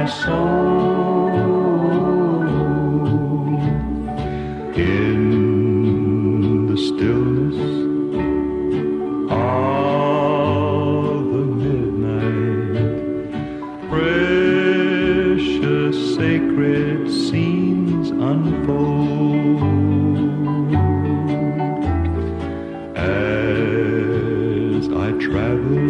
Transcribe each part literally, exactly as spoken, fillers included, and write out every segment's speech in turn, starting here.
my soul. In the stillness of the midnight, precious sacred scenes unfold. As I travel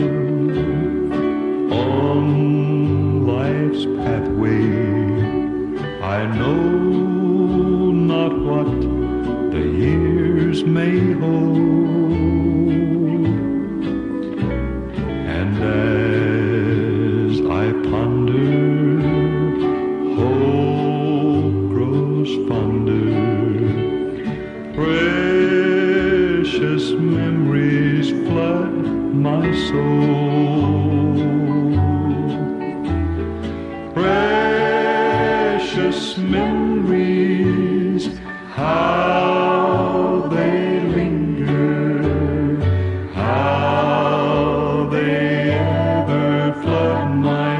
on life's pathway, I know not what the years may hold. And as I ponder, hope grows fonder. Precious memories flood my soul. Precious memories, how they linger, how they ever flood my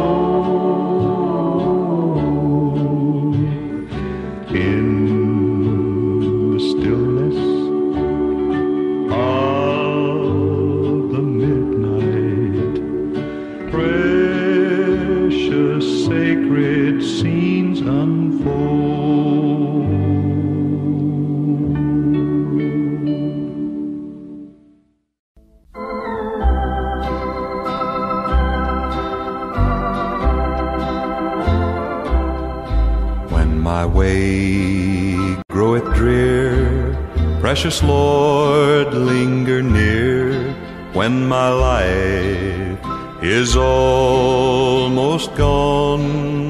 soul. In the stillness of the midnight, precious sacred scenes unfold. When my way groweth drear, precious Lord, linger near. When my life is almost gone,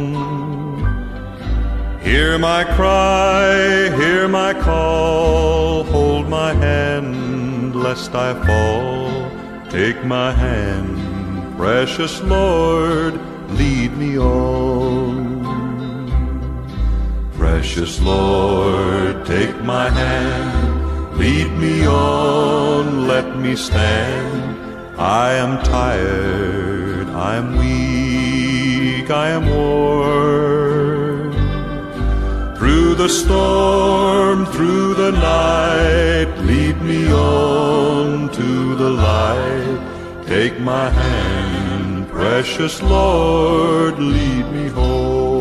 hear my cry, hear my call. Hold my hand, lest I fall. Take my hand, precious Lord, lead me on. Precious Lord, take my hand, lead me on, let me stand. I am tired, I am weak, I am worn. Through the storm, through the night, lead me on to the light. Take my hand, precious Lord, lead me home.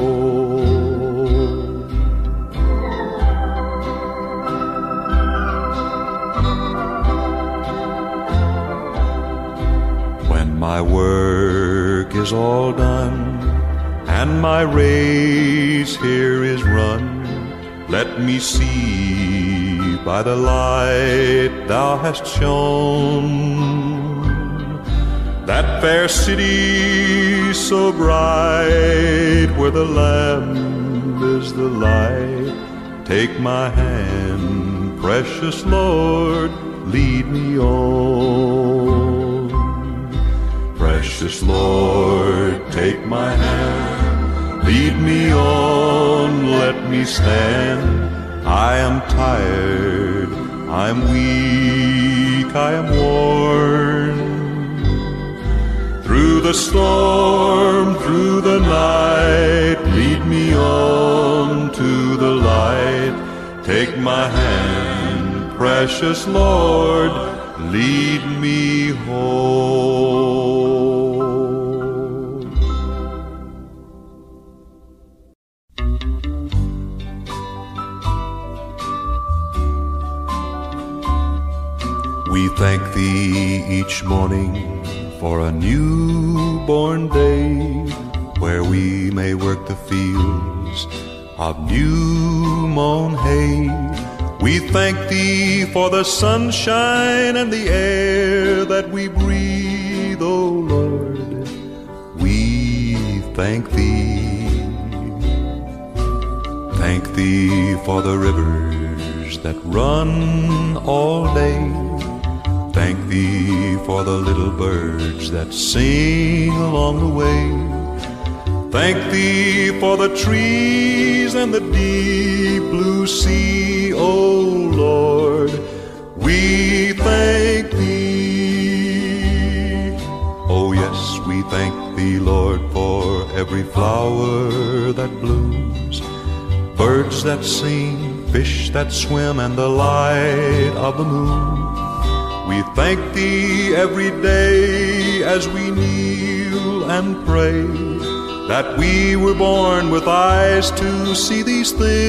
When my work is all done, and my race here is run, let me see by the light thou hast shone that fair city so bright, where the Lamb is the light. Take my hand, precious Lord, lead me on. Precious Lord, take my hand, lead me on, let me stand. I am tired, I am weak, I am worn. Through the storm, through the night, lead me on to the light. Take my hand, precious Lord, lead me home. We thank Thee each morning for a newborn day, where we may work the fields of new mown hay. We thank Thee for the sunshine and the air that we breathe, O Lord. We thank Thee. Thank Thee for the rivers that run all day. Thank Thee for the little birds that sing along the way. Thank Thee for the trees and the deep blue sea, O Lord. We thank Thee. Oh yes, we thank Thee, Lord, for every flower that blooms, birds that sing, fish that swim, and the light of the moon. We thank Thee every day as we kneel and pray, that we were born with eyes to see these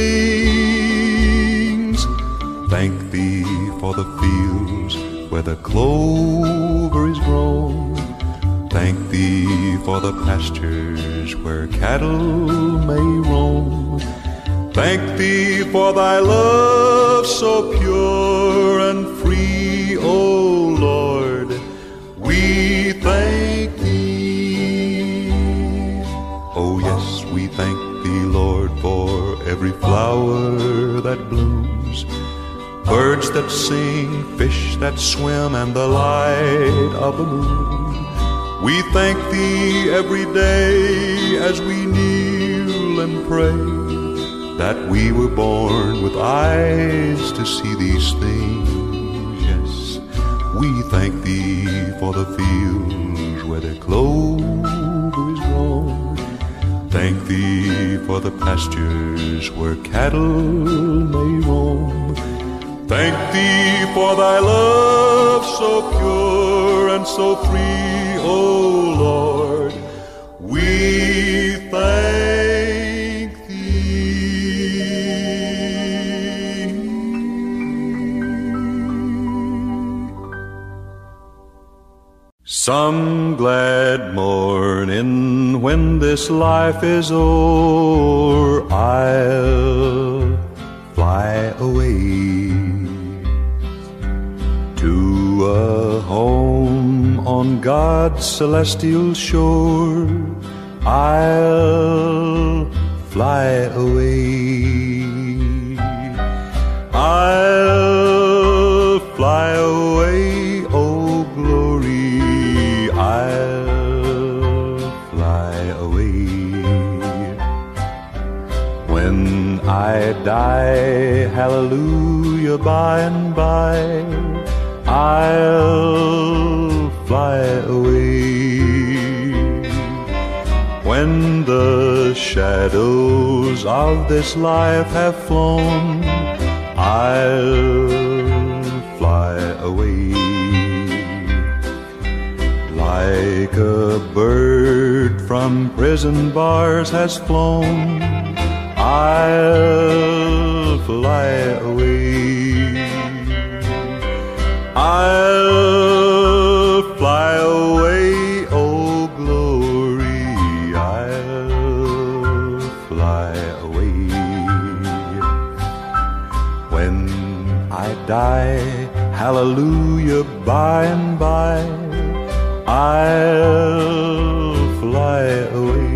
things. Thank Thee for the fields where the clover is grown. Thank Thee for the pastures where cattle may roam. Thank Thee for Thy love so pure and free, O Lord, we thank Thee. Oh yes, we thank Thee, Lord, for every flower that blooms, birds that sing, fish that swim, and the light of the moon. We thank Thee every day as we kneel and pray, that we were born with eyes to see these things. Yes, we thank Thee for the fields where the clover is grown. Thank Thee for the pastures where cattle may roam. Thank Thee for Thy love so pure and so free, O Lord, we thank Thee. Some glad morning when this life is o'er, I'll fly away to a home on God's celestial shore. I'll fly away. I'll fly away, oh glory, I'll fly away. When I die, hallelujah, by and by, I'll fly away. When the shadows of this life have flown, I'll fly away. Like a bird from prison bars has flown, I'll fly away. I'll fly away, oh glory, I'll fly away. When I die, hallelujah, by and by, I'll fly away.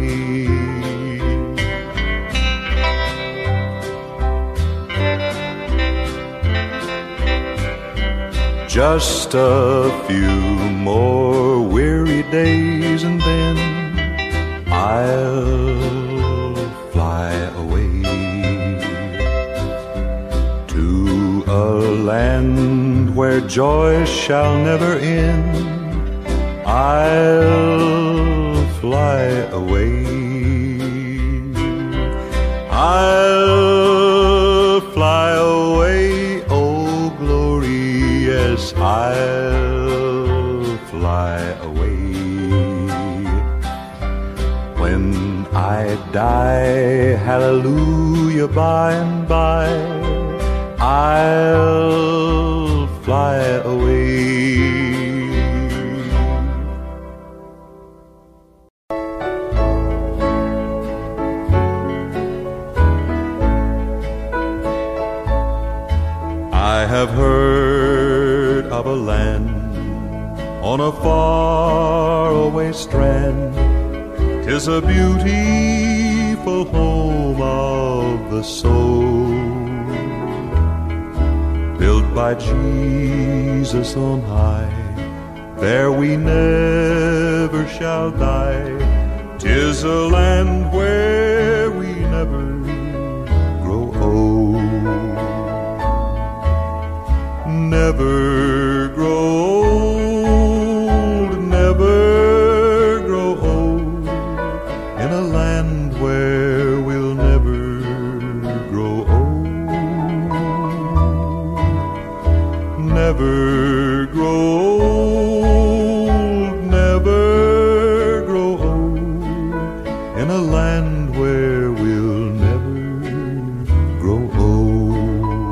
Just a few more weary days and then I'll fly away to a land where joy shall never end. I'll fly away. I'll fly away, oh glory, yes, I'll fly away. When I die, hallelujah, by and by, I'll fly away. I have heard of a land on a faraway strand. 'Tis a beautiful home of the soul, built by Jesus on high. There we never shall die. 'Tis a land where we never grow old. Never grow old, never grow old. in a land where we'll never grow old. Never grow old, never grow old, in a land where we'll never grow old.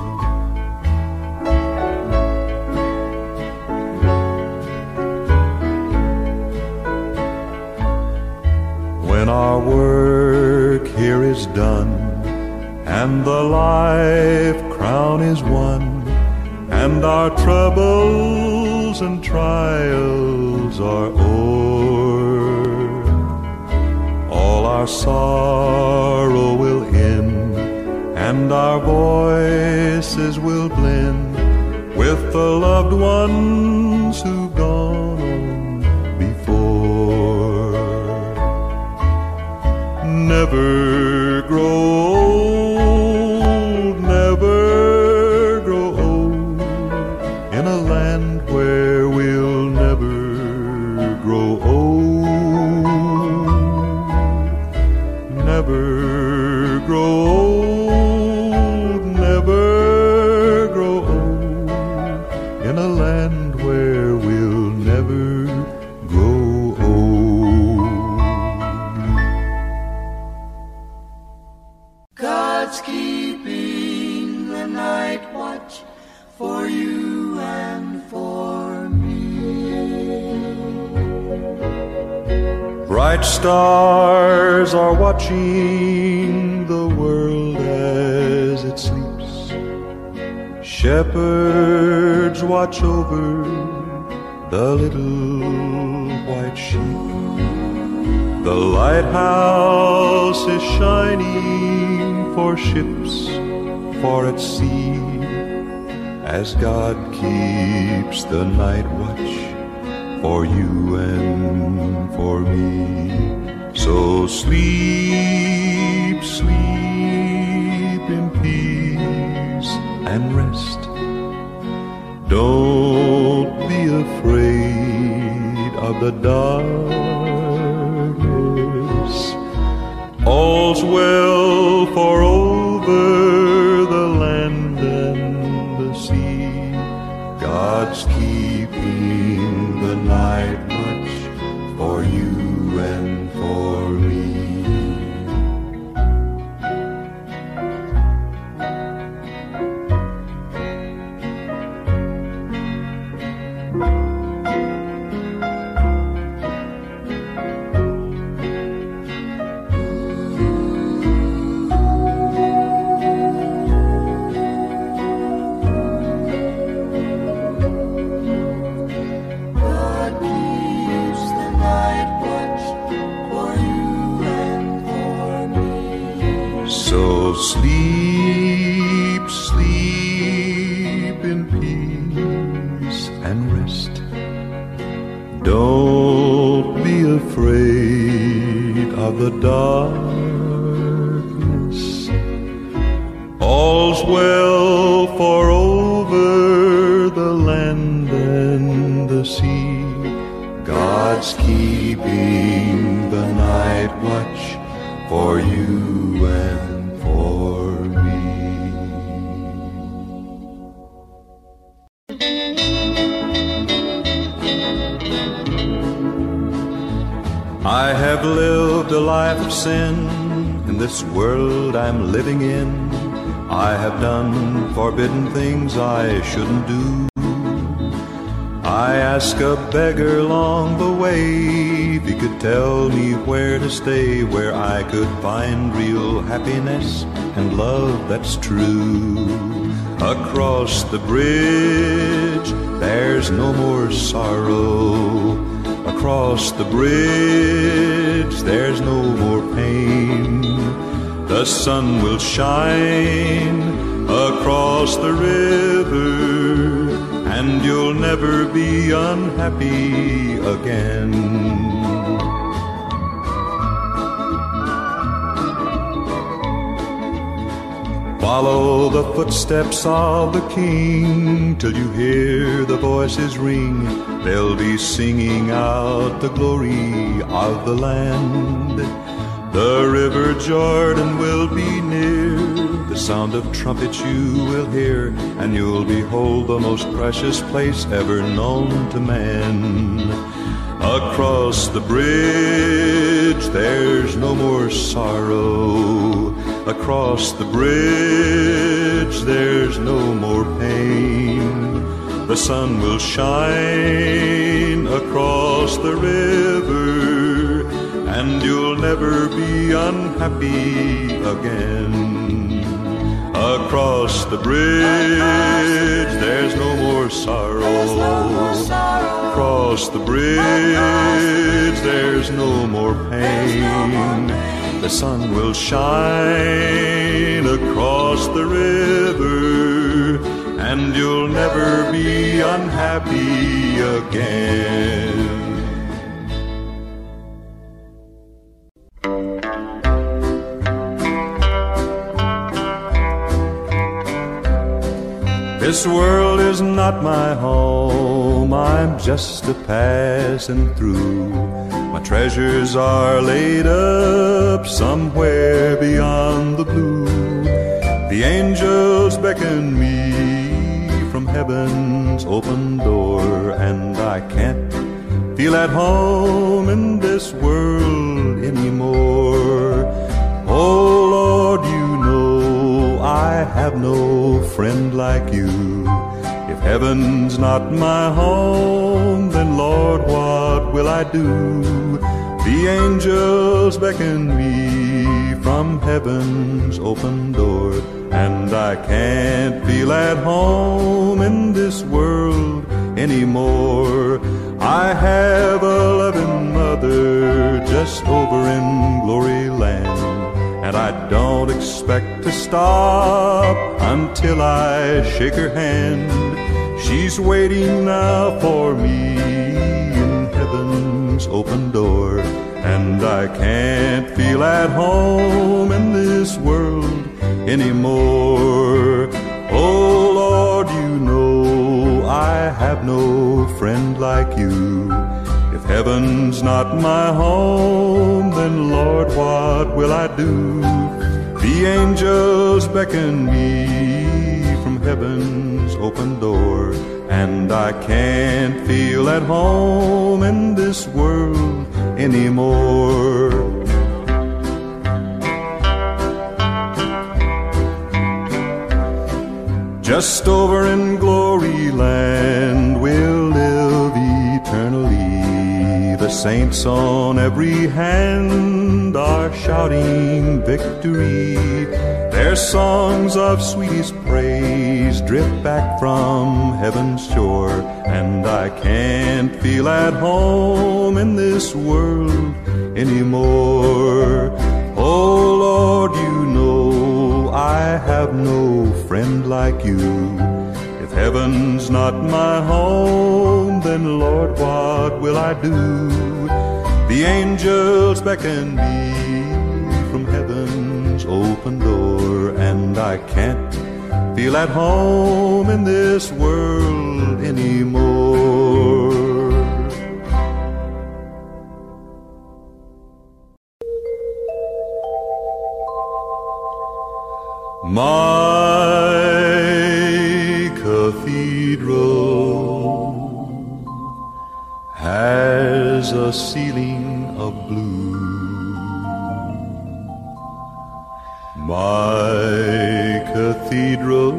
When our work here is done, and the life crown is won, and our troubles and trials are o'er, all our sorrow will end, and our voices will blend with the loved ones who've gone on before. Never grow old, never grow old, in a land where we'll never grow old. Never grow old, never grow old, in a land where we'll never grow old. God's keeping the night watch for you and for me. Bright stars are watching the world as it sleeps. Shepherds watch over the little white sheep. The lighthouse is shining for ships for at sea, as God keeps the night watch for you and for me. So sleep, sleep in peace and rest. Don't be afraid of the darkness. All's well, for over the land and the sea, God's keeping the night watch for you and for me. So sleep, sleep in peace and rest. Don't be afraid of the darkness. All's well, for over the land and the sea, God's keeping the night watch for you and for me. I have lived a life of sin in this world I'm living in. I have done forbidden things I shouldn't do. I asked a beggar along the way if he could tell me where to stay, where I could find real happiness and love that's true. Across the bridge, there's no more sorrow. Across the bridge, there's no more pain. The sun will shine across the river, and you'll never be unhappy again. Follow the footsteps of the King till you hear the voices ring. They'll be singing out the glory of the land. The river Jordan will be near. The sound of trumpets you will hear, and you'll behold the most precious place ever known to man. Across the bridge there's no more sorrow. Across the bridge there's no more pain. The sun will shine across the river, and you'll never be unhappy again. Across the bridge there's no more sorrow. Across the bridge there's no more pain. The sun will shine across the river, and you'll never be unhappy again. This world is not my home, I'm just a passing through. My treasures are laid up somewhere beyond the blue. The angels beckon me from heaven's open door, and I can't feel at home in this world anymore. Oh Lord, you know I have no friend like you. If heaven's not my home, then Lord, what will I do? The angels beckon me from heaven's open door, and I can't feel at home in this world anymore. I have a loving mother just over in glory land, and I don't expect to stop until I shake her hand. She's waiting now for me in heaven's open door, and I can't feel at home in this world anymore. Oh Lord, you know I have no friend like you. If heaven's not my home, then Lord, what will I do? The angels beckon me from heaven's open door, and I can't feel at home in this world anymore. Just over in glory land we'll live eternally. The saints on every hand are shouting victory. Their songs of sweetest praise drift back from heaven's shore, and I can't feel at home in this world anymore. Oh Lord, you know I have no friend like you. If heaven's not my home, then Lord, what will I do? The angels beckon me from heaven's open door, and I can't feel at home in this world anymore. My cathedral has a ceiling of blue. My cathedral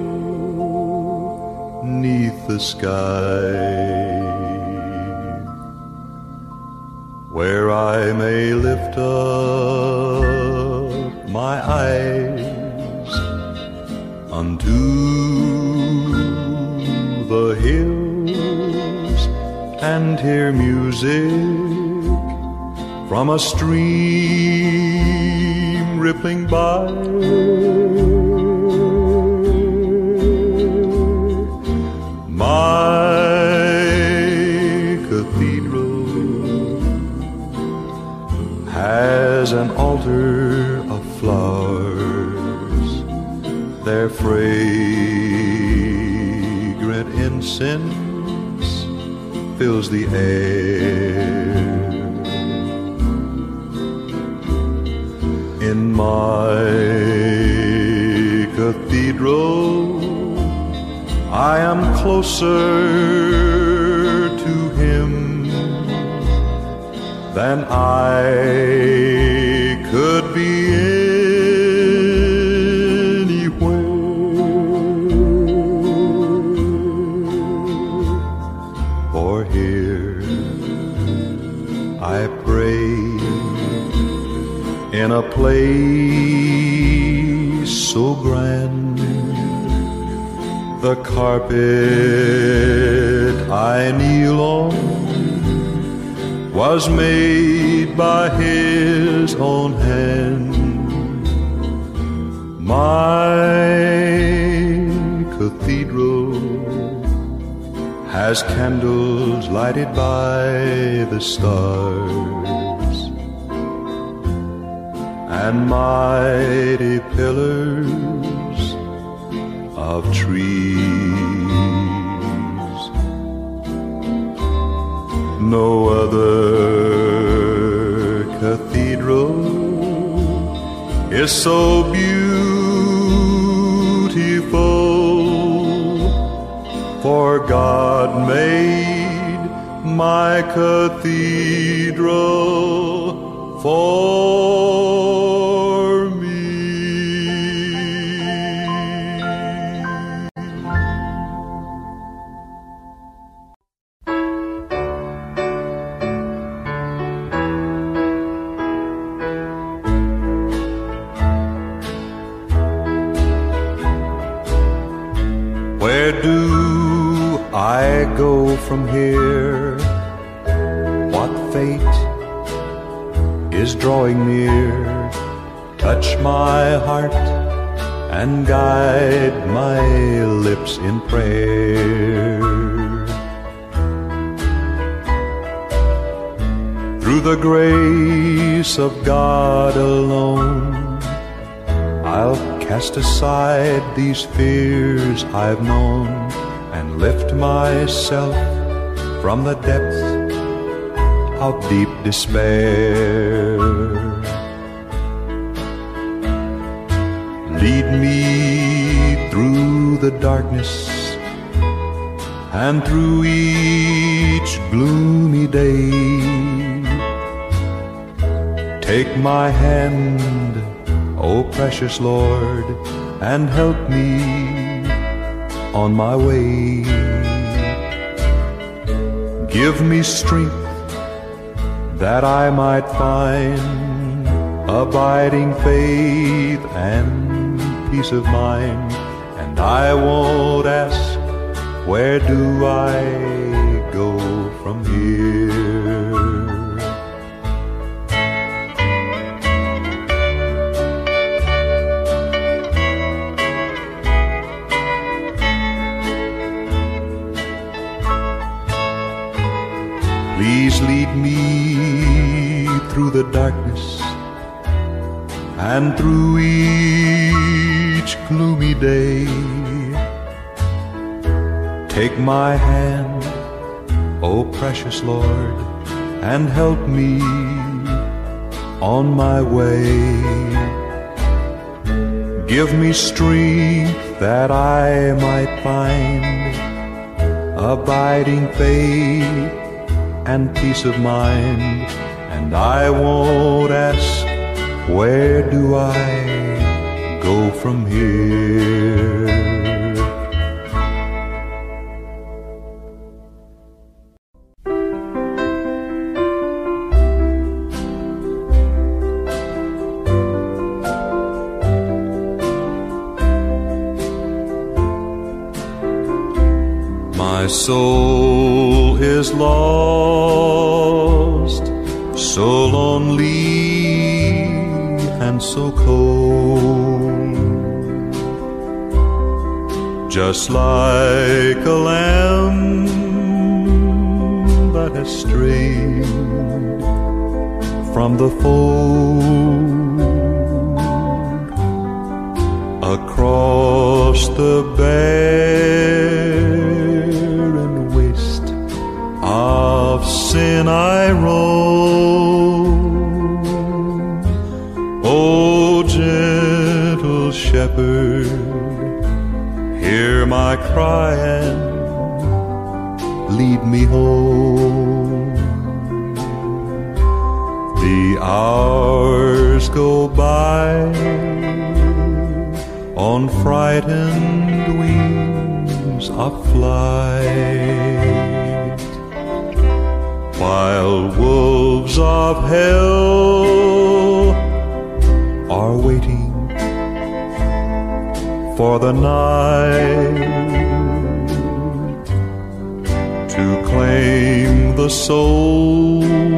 neath the sky, where I may lift up my eyes unto the hills and hear music from a stream rippling by. My cathedral has an altar of flowers, their fragrant incense fills the air. my cathedral, I am closer to Him than I could be anywhere. For here I pray in a place so grand, the carpet I kneel on was made by His own hand. My cathedral has candles lighted by the stars, and mighty pillars of trees. No other cathedral is so beautiful, for God made my cathedral for me. Where do I go from here? What fate is drawing near? Touch my heart and guide my lips in prayer. Through the grace of God alone, I'll cast aside these fears I've known and lift myself from the depths of deep despair. Lead me through the darkness and through each gloomy day. Take my hand, O precious Lord, and help me on my way. Give me strength that I might find abiding faith and peace of mind. And I won't ask, where do I go from here? Please lead me through the darkness and through each gloomy day. Take my hand, O precious Lord, and help me on my way. Give me strength that I might find abiding faith and peace of mind. And I won't ask, where do I go from here? My soul is lost, so lonely and so cold, just like a lamb that has strayed from the fold. Across the barren waste of sin I roam. Oh, shepherd, hear my cry and lead me home. The hours go by on frightened wings of flight, while wolves of hell are waiting for the night to claim the soul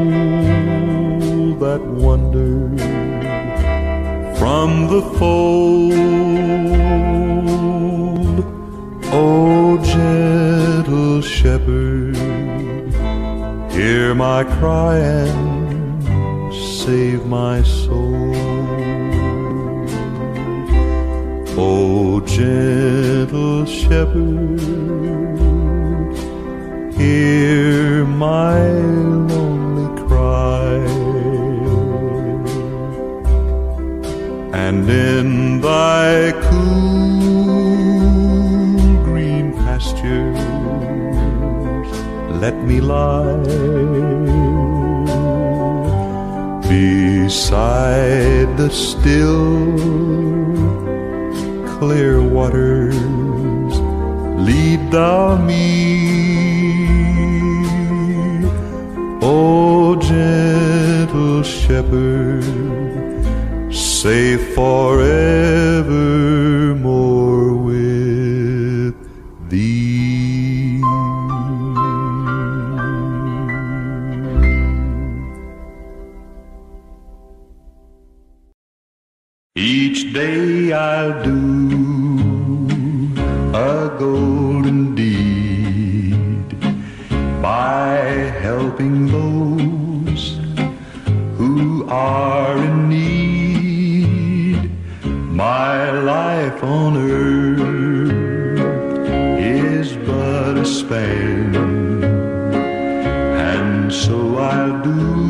that wandered from the fold. O gentle shepherd, hear my cry and save my soul. O gentle shepherd, hear my lonely cry, and in thy cool green pastures let me lie beside the still clear waters. Lead thou me, O gentle shepherd, safe forevermore with thee. Each day I'll do a golden deed by helping those who are in need. My life on earth is but a span, and so I'll do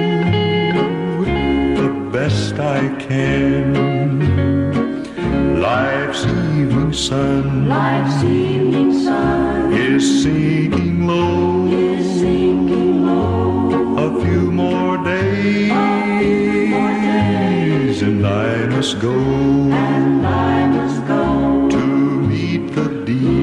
the best I can. Life's evening sun, Life's evening sun is sinking low, is sinking low. a few more days, A few more days, and I must go, and I must go to meet the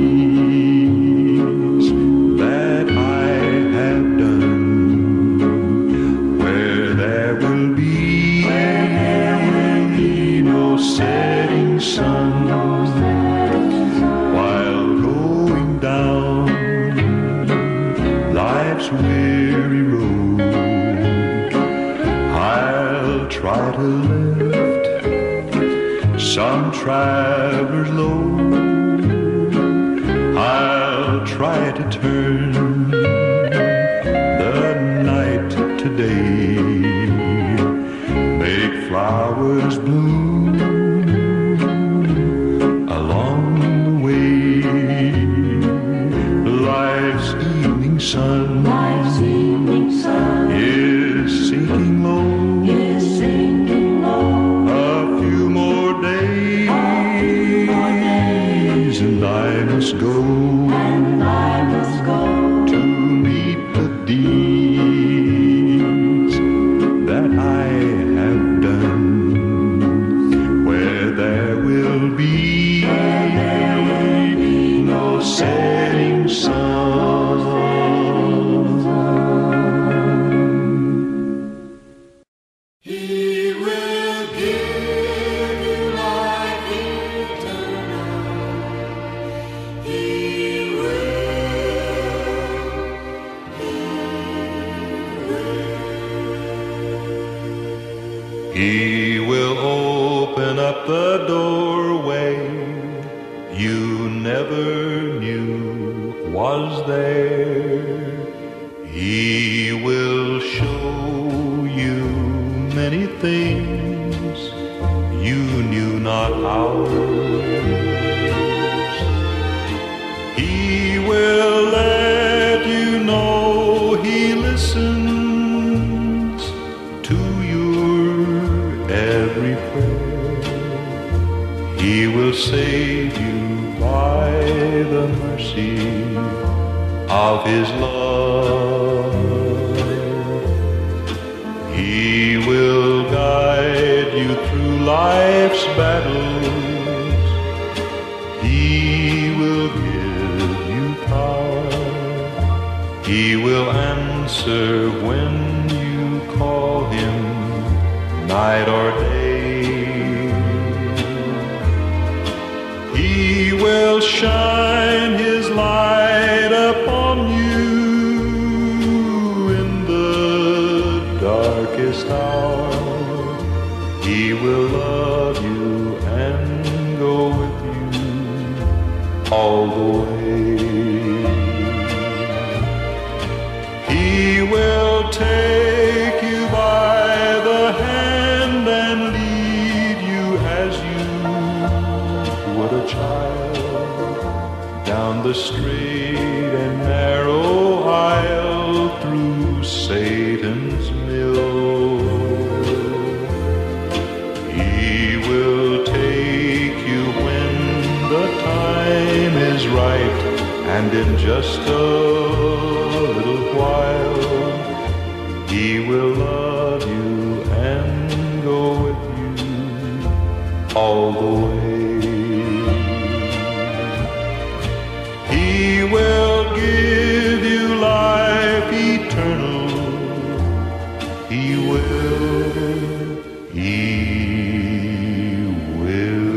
deeds that I have done, where there will be, where there will be no setting sun, no setting sun. while going down life's weary road. I'll try to lift some traveler's load. I'll try to turn the night to day, make flowers bloom along the way. Life's evening sun Life's evening sun is sinking low, is sinking low. a few more days, A few more days, and I must go, and I must go to meet the deeds that I have done, where there will be, where there will be no setting sun. He will give you life eternal. He will, He will. He will open up the doorway you never knew was there. He will show you many things you knew not ours. He will let you know He listens to your every prayer. He will save you by the mercy of His love. He will guide you through life's battles. He will give you power. He will answer when you call Him night or day. He will shine His light upon you in the darkest hour. He will love you and go with you all the way. He will take you by the hand and lead you as you would a child down the straight and narrow aisle through Satan's mill. He will take you when the time is right, and in just a little while He will love you and go with you all the way. He will give you life eternal. He will, He will.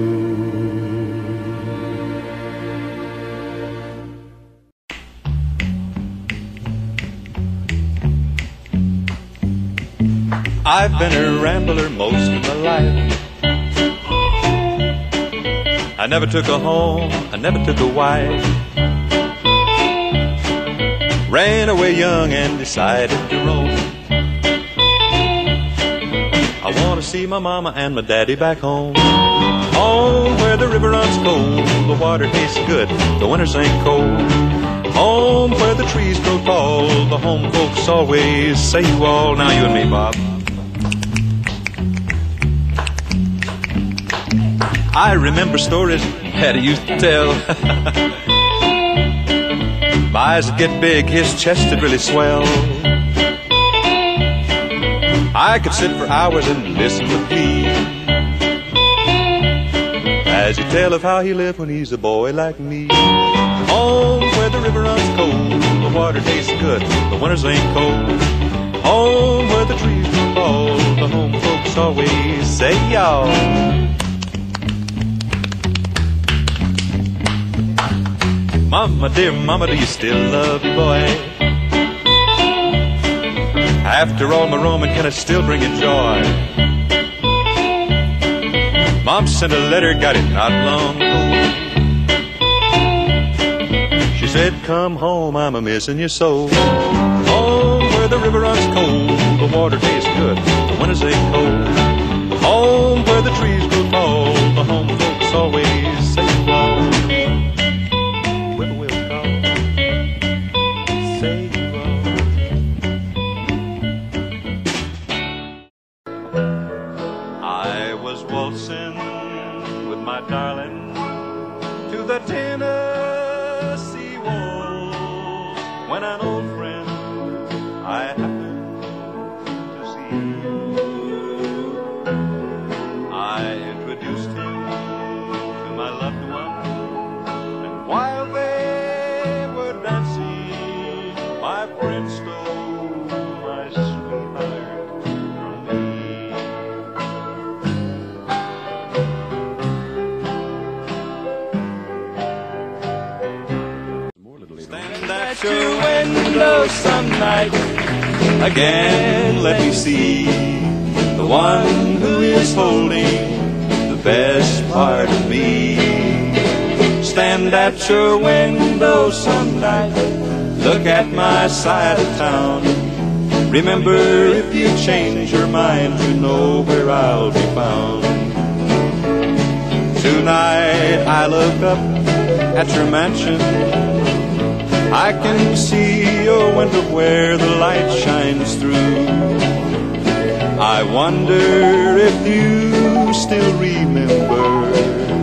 I've been a rambler most of my life. I never took a home, I never took a wife. Ran away young and decided to roam. I want to see my mama and my daddy back home. Home where the river runs cold, the water tastes good, the winters ain't cold. Home where the trees grow tall, the home folks always say you all. Now you and me, Bob. I remember stories Daddy used to tell. My eyes would get big, his chest would really swell. I could sit for hours and listen with glee as he tell of how he lived when he's a boy like me. Home where the river runs cold, the water tastes good, the winters ain't cold. Home where the trees grow tall, the home folks always say y'all. Mama, dear mama, do you still love your boy? After all my roaming, can I still bring you joy? Mom sent a letter, got it not long ago. She said, come home, I'm a-missing you so. Home where the river runs cold, the water tastes good, the winters ain't cold. Home where the trees grow tall, the home folks always say well. Darling, to the Tennessee walls, when an old friend I happened to see, I introduced him to my loved one, and while they were dancing, my friend stole my sweetheart from me. At your window some night, again let me see the one who is holding the best part of me. Stand at your window some night, look at my side of town. Remember, if you change your mind, you know where I'll be found. Tonight I look up at your mansion, I can see your window where the light shines through. I wonder if you still remember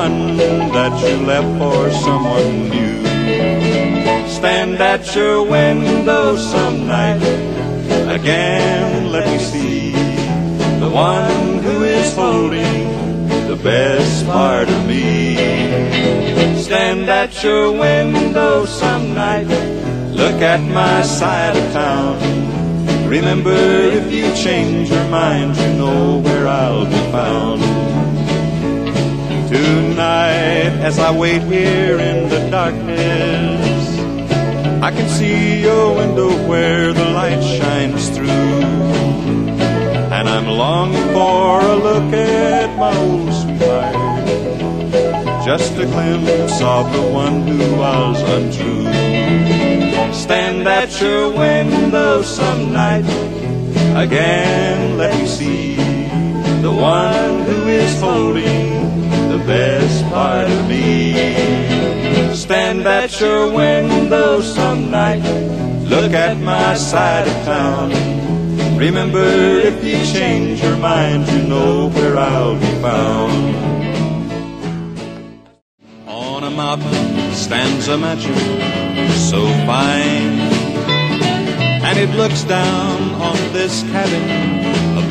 one that you left for someone new. Stand at your window some night, again let me see the one who is holding the best part of me. Stand at your window some night, look at my side of town. Remember, if you change your mind, you know where I'll be found. Tonight, as I wait here in the darkness, I can see your window where the light shines through. And I'm longing for a look at my old sweetheart, just a glimpse of the one who was untrue. Stand at your window some night, again let me see the one who is holding the best part of me. Stand at your window some night, look at my side of town. Remember, if you change your mind, you know where I'll be found. On a mountain stands a mansion so fine, and it looks down on this cabin of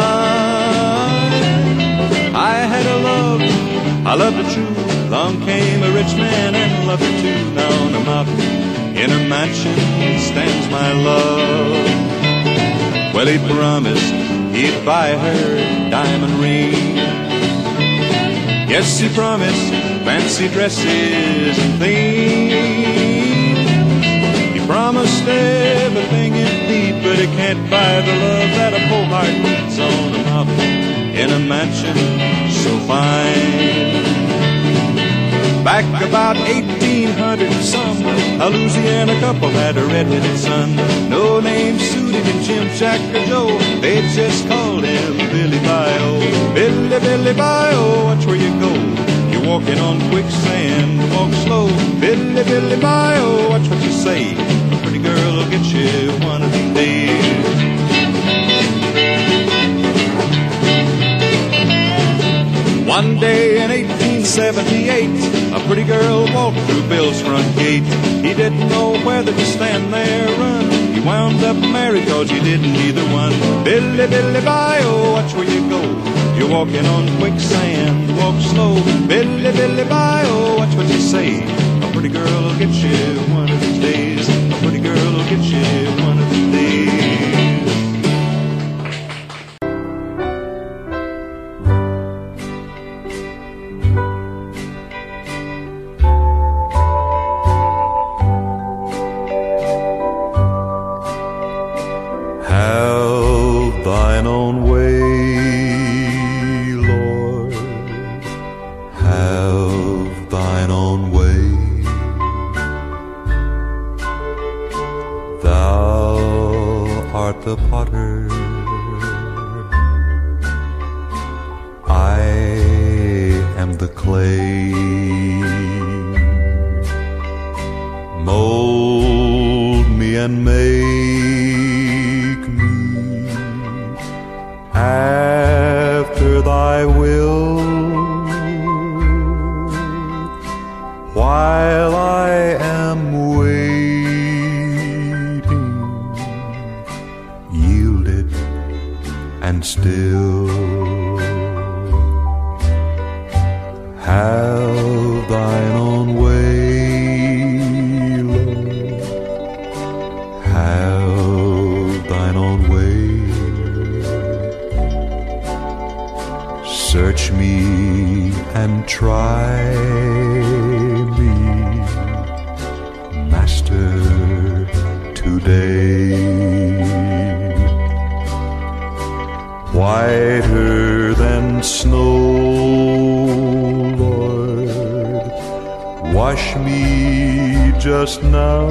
mine. I had a love, I loved her true. Long came a rich man and loved her too. Now on a mountain in a mansion stands my love. Well, he promised he'd buy her diamond ring. Yes, he promised fancy dresses and things. He promised everything indeed, but he can't buy the love that a poor heart needs on a mountain in a mansion so fine. Back about eighteen hundred and some, a Louisiana couple had a red-headed son. No name suited him, Jim, Jack, or Joe. They just called him Billy Bio. Billy, Billy Bio, watch where you go. You're walking on quicksand, walk slow. Billy, Billy Bio, watch what you say. A pretty girl will get you one of these days. One day in eighteen seventy-eight, a pretty girl walked through Bill's front gate. He didn't know whether to stand there or run. He wound up married cause he didn't either one. Billy, Billy Bio, watch where you go. You're walking on quicksand, walk slow. Billy, Billy Bio, watch what you say. A pretty girl will get you one of these days. A pretty girl will get you one of these days. Have thine own way, Lord, have thine own way. Thou art the potter, I am the clay. Mold me and make me after thy will, while I am waiting, yielded and still. Have thine own way, Lord, have thine own way. Search me and try me, Master, today. Whiter than snow, Lord, wash me just now,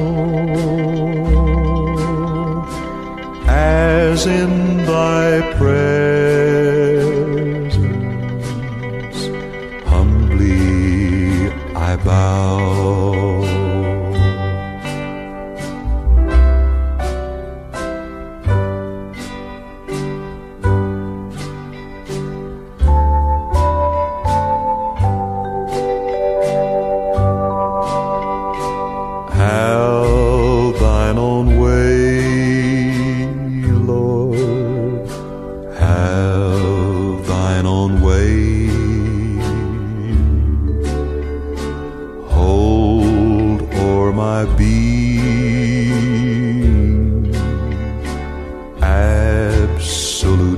as in thy presence humbly I bow.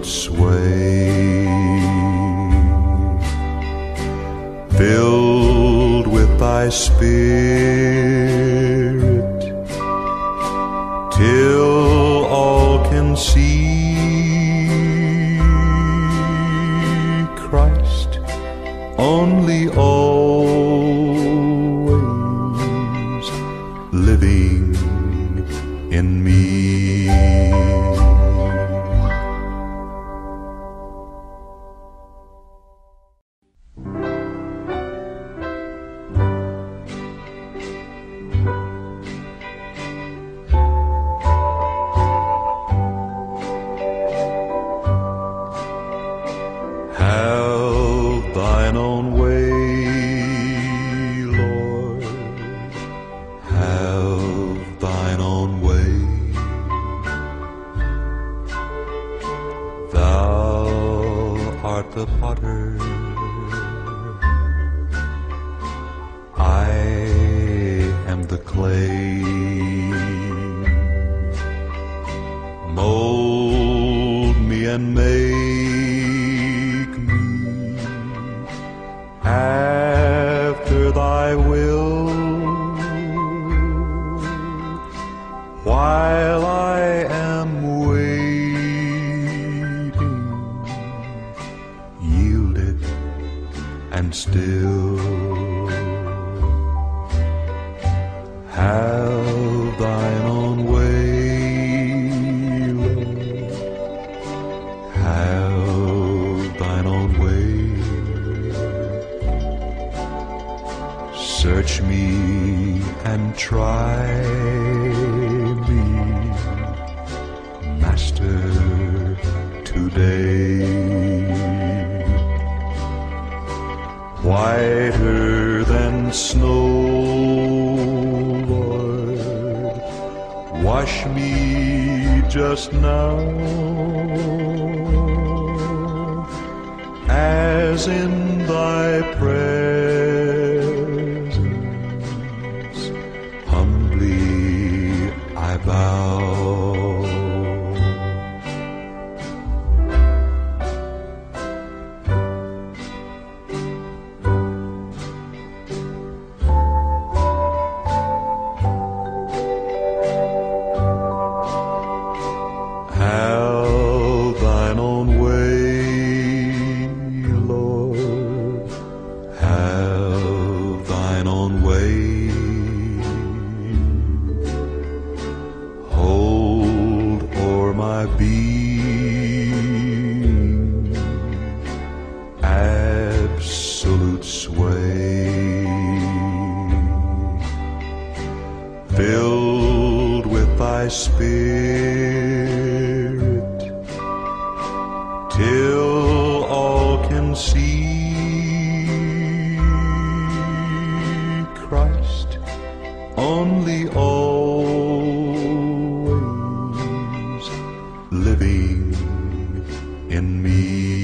sway, filled with thy spirit, till all can see Christ only, always living in me. Have thine own way, Lord, have thine own way. Thou art the potter, I am the clay. Mold me and make me after thy will, while I am waiting, yielded and still. Have thine own way, Lord, have thine own way. Search me and try me, Master, today. Whiter than snow, Lord, wash me just now, as in thy presence humbly I bow. Have thine own way, Lord, have thine own way. Hold o'er my being absolute sway, filled with thy spirit, till all can see Christ only, always living in me.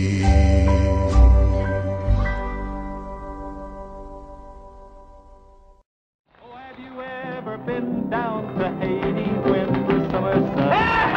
Oh, have you ever been down to Haiti when the summer sun?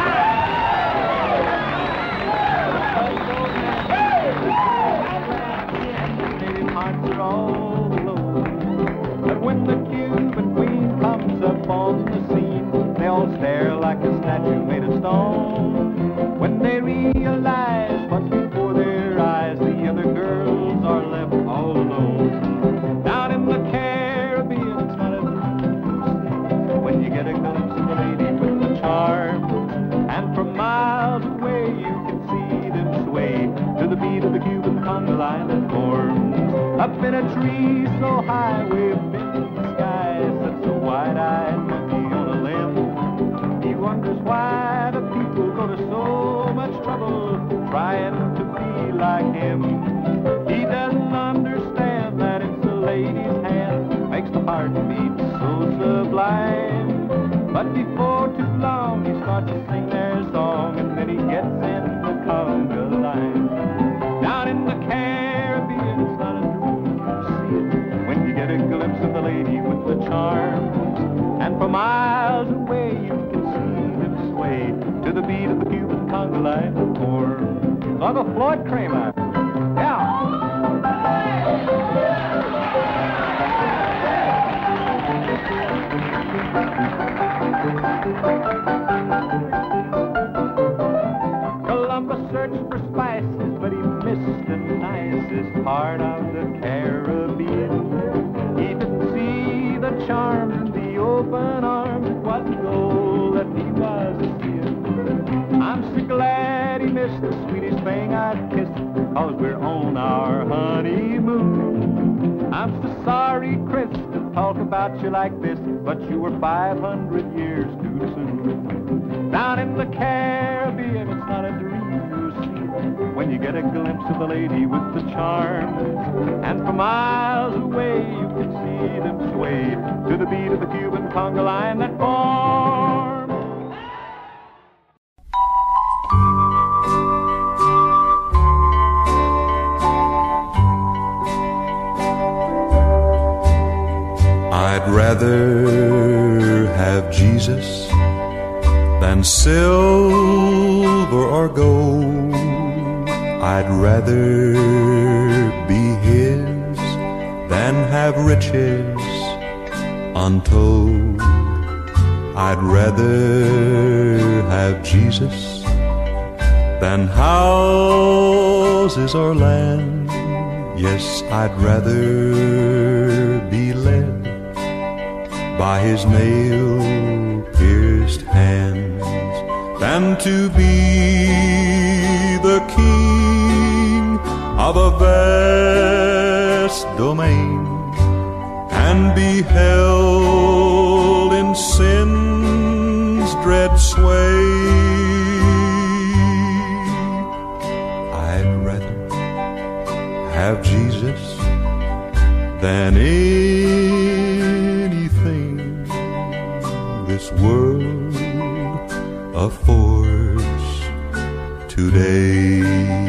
Native hearts are all alone. But when the Cuban queen comes up on the scene, they all stare like a statue made of stone. When they realize what's before their eyes, the other girls are left all alone. Down in the Caribbean, it's not a when you get a glimpse of a lady with the charm, and from miles away you can see them sway to the beat of the Cuban conga line that forms. Up in a tree so high, way up in the sky, sits a wide-eyed monkey on a limb. He wonders why the people go to so much trouble trying to be like him. He doesn't understand that it's a lady's hand makes the heart beat so sublime. But before too long he starts to sing their song, and then he gets in the conga line. Down in the Caribbean, it's not a dream to see it when you get a glimpse of the lady with the charms, and for miles away you can see them sway to the beat of the Cuban conga line form. Uncle Floyd Kramer. Yeah. Columbus searched for spices, but he missed the nicest part of the Caribbean. He didn't see the charms in the open arms. It wasn't gold that he was seeing. I'm so glad he missed the sweetest thing I'd kissed, cause we're on our honeymoon. I'm so sorry, Chris, to talk about you like this, but you were five hundred years too soon. Down in the Caribbean, it's not a dream you see when you get a glimpse of the lady with the charms. And for miles away, you can see them sway to the beat of the Cuban conga line that forms. I'd rather have Jesus than silver or gold. I'd rather be his than have riches untold. I'd rather have Jesus than houses or land. Yes, I'd rather be led by his nail-pierced hands than to be the king of a vast domain and be held in sin's dread sway. I'd rather have Jesus than anything this world affords today.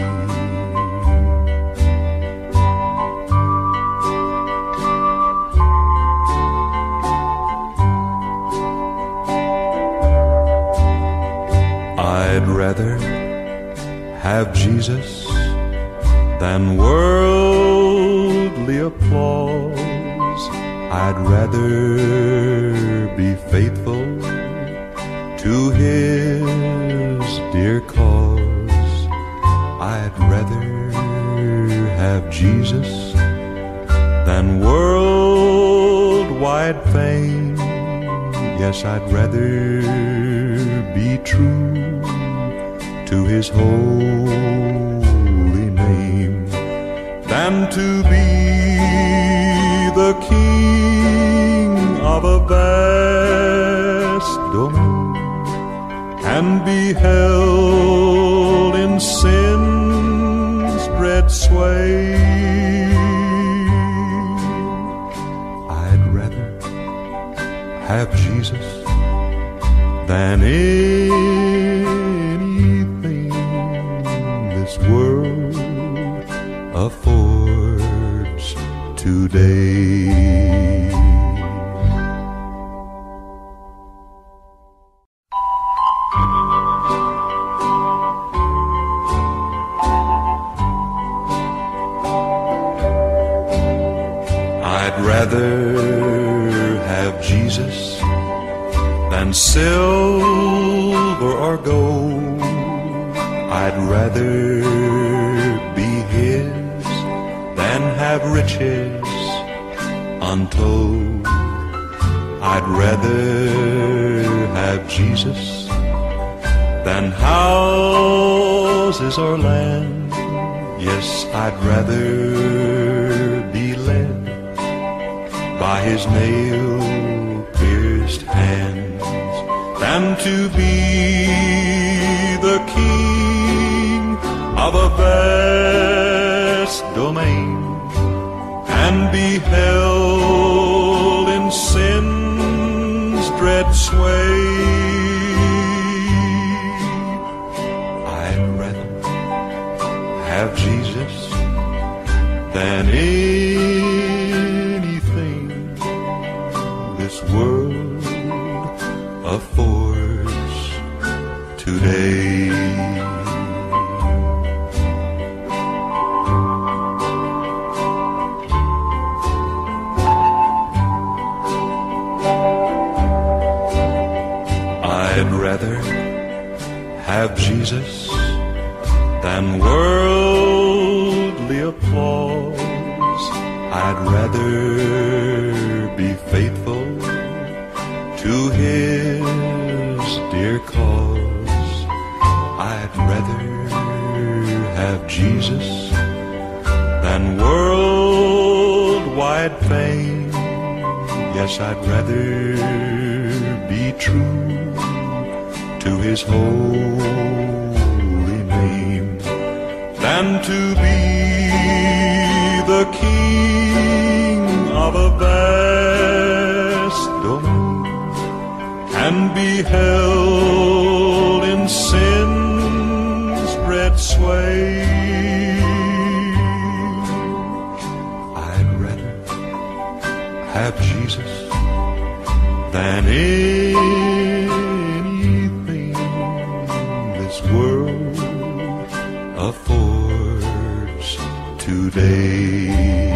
I'd rather have Jesus than worldly applause. I'd rather be faithful to his dear cause. I'd rather have Jesus than worldwide fame. Yes, I'd rather be true to his holy name than to be the king of a vast domain and be held in sin's dread sway. I'd rather have Jesus than anything this world affords today. I'd rather have Jesus than silver or gold. I'd rather be his than have riches untold. I'd rather have Jesus than houses or land. Yes, I'd rather be led by his nail-pierced hands than to be the king of a vast domain and be held in sin's dread sway. I'd rather have Jesus than anything this world affords today. Jesus than worldly applause. I'd rather be faithful to His dear cause. I'd rather have Jesus than worldwide fame. Yes, I'd rather be true to His holy name than to be the king of a vast domain and be held in sin's red sway. I'd rather have Jesus than anything this world affords today.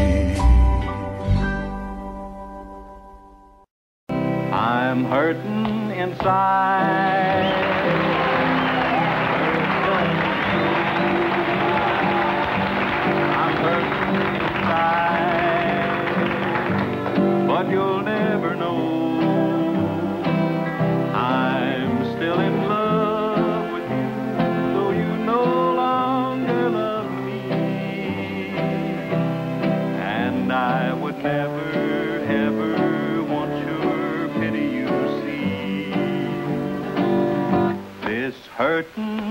I'm hurting inside. I'm hurting inside, but you'll never know. I'm still in love with you, though you no longer love me. And I would never, ever want your pity, you see. This hurting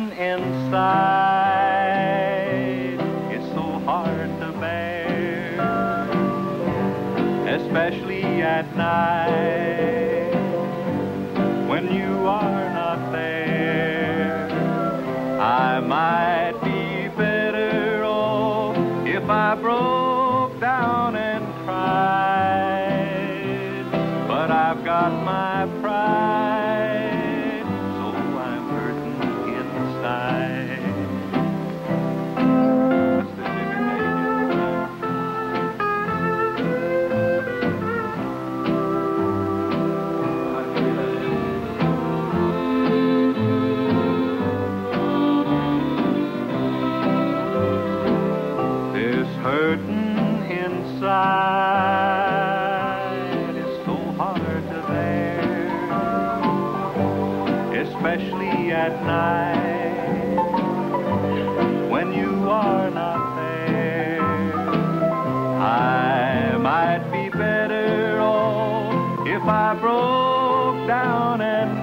inside is so hard to bear, especially at night when you are not there. I might be better off if I broke down and cried, but I've got my pride, so I'm hurting inside. Hurting inside is so hard to bear, especially at night when you are not there. I might be better off if I broke down and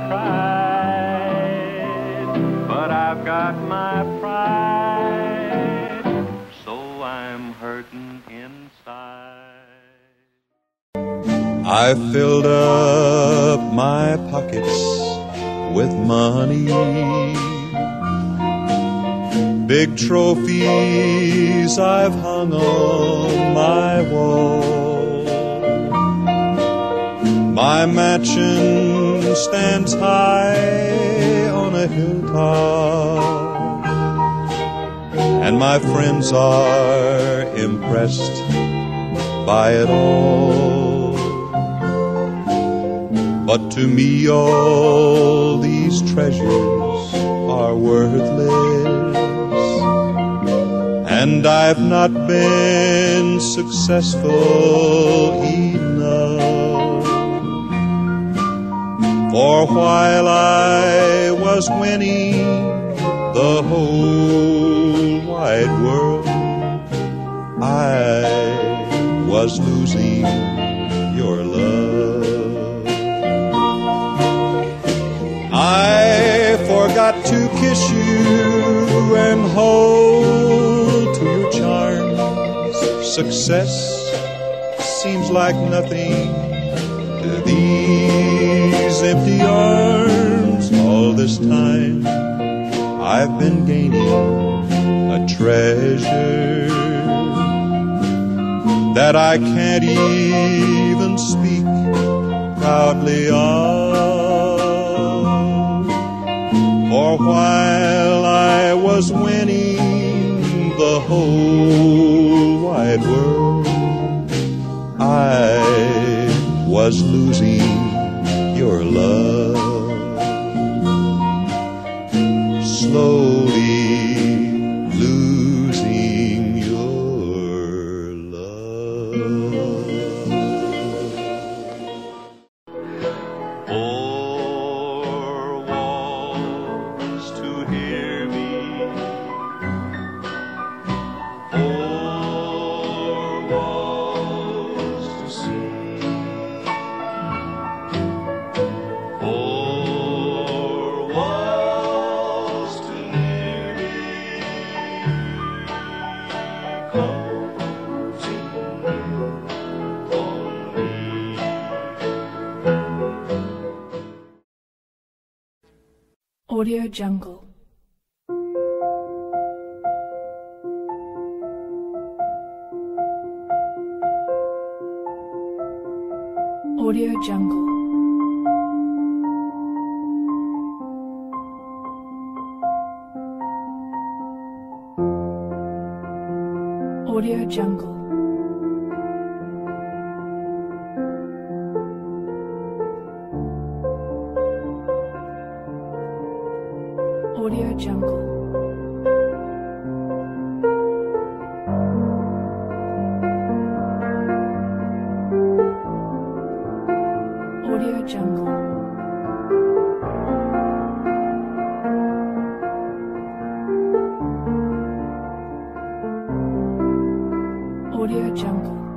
cried, but I've got my pride, so I'm hurting inside. I filled up my pockets with money, big trophies I've hung on my wall. My mansion stands high on a hilltop, and my friends are impressed by it all. But to me all these treasures are worthless, and I've not been successful enough. For while I was winning the whole wide world, I was losing your love. I forgot to kiss you and hold to your charms. Success seems like nothing to these empty arms. All this time I've been gaining a treasure that I can't even speak proudly of. For while I was winning the whole wide world, I was losing your love. Slow Audio Jungle. Audio Jungle. Audio Jungle. Audio Jungle. Audio Jungle. Audio Jungle.